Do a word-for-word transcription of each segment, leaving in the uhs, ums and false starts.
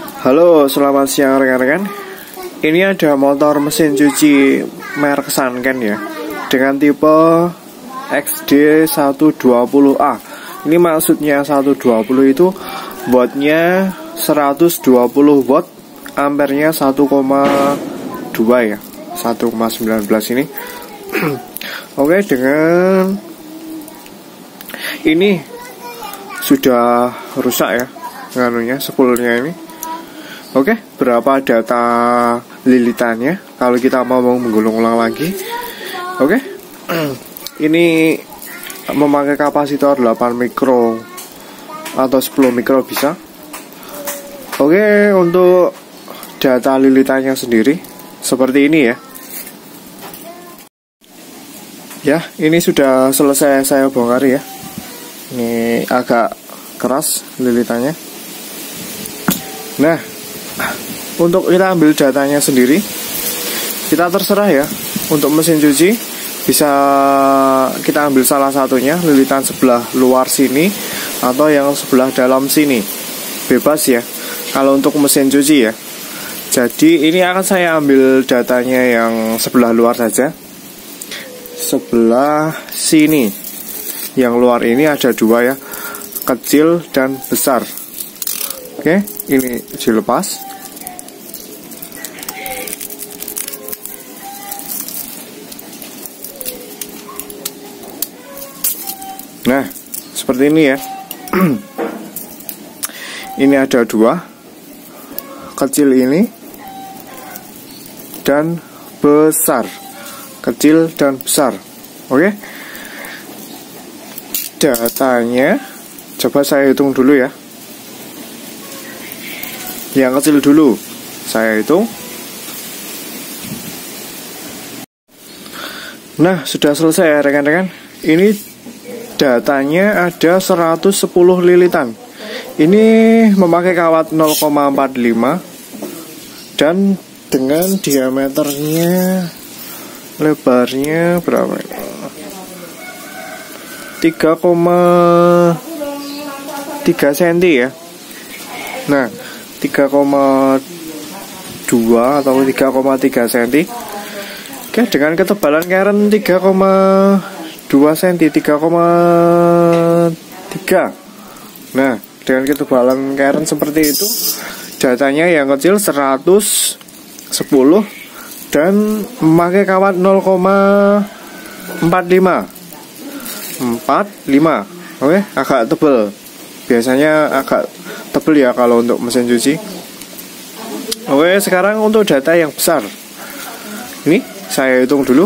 Halo, selamat siang rekan-rekan. Ini ada motor mesin cuci merek Sanken ya, dengan tipe X D seratus dua puluh A. Ini maksudnya seratus dua puluh itu wattnya seratus dua puluh watt, ampernya satu koma dua ya, satu koma satu sembilan ini. Oke, dengan ini sudah rusak ya nganunya, spoolnya ini. Oke, berapa data lilitannya kalau kita mau menggulung ulang lagi. Oke, ini memakai kapasitor delapan mikro atau sepuluh mikro bisa. Oke, untuk data lilitannya sendiri seperti ini ya. Ya, ini sudah selesai saya bongkar ya. Ini agak keras lilitannya. Nah, untuk kita ambil datanya sendiri, kita terserah ya. Untuk mesin cuci bisa kita ambil salah satunya, lilitan sebelah luar sini atau yang sebelah dalam sini, bebas ya kalau untuk mesin cuci ya. Jadi ini akan saya ambil datanya yang sebelah luar saja, sebelah sini. Yang luar ini ada dua ya, kecil dan besar. Oke, ini dilepas. Nah, seperti ini ya. Ini ada dua, kecil ini dan besar. Kecil dan besar. Oke. Datanya coba saya hitung dulu ya. Yang kecil dulu saya hitung. Nah, sudah selesai ya rekan-rekan. Ini datanya ada seratus sepuluh lilitan. Ini memakai kawat nol koma empat lima dan dengan diameternya, lebarnya berapa ini? tiga koma tiga sentimeter ya. Nah, tiga koma dua atau tiga koma tiga sentimeter. Oke, dengan ketebalan karen tiga koma dua sentimeter, tiga koma tiga. Nah, dengan ketebalan karen seperti itu, datanya yang kecil seratus sepuluh dan memakai kawat nol koma empat lima. empat lima. Oke, agak tebal. Biasanya agak tebal ya kalau untuk mesin cuci. Oke, sekarang untuk data yang besar. Ini saya hitung dulu.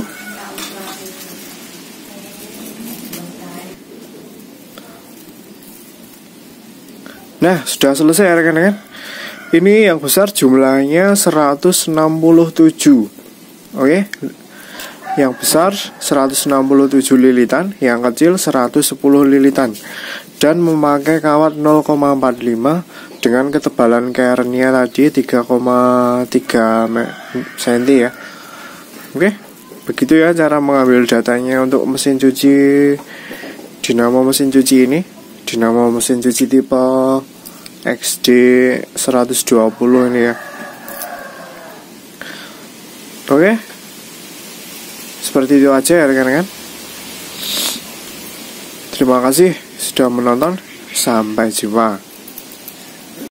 Nah, sudah selesai ya rekan-rekan. Ini yang besar jumlahnya seratus enam puluh tujuh. Oke. Yang besar seratus enam puluh tujuh lilitan, yang kecil seratus sepuluh lilitan, dan memakai kawat nol koma empat lima dengan ketebalan kerennya tadi tiga koma tiga sentimeter ya. Oke, begitu ya cara mengambil datanya untuk mesin cuci dinamo mesin cuci ini, dinamo mesin cuci tipe X D seratus dua puluh ini ya. Oke, seperti itu aja ya rekan-rekan. Terima kasih sudah menonton. Sampai jumpa.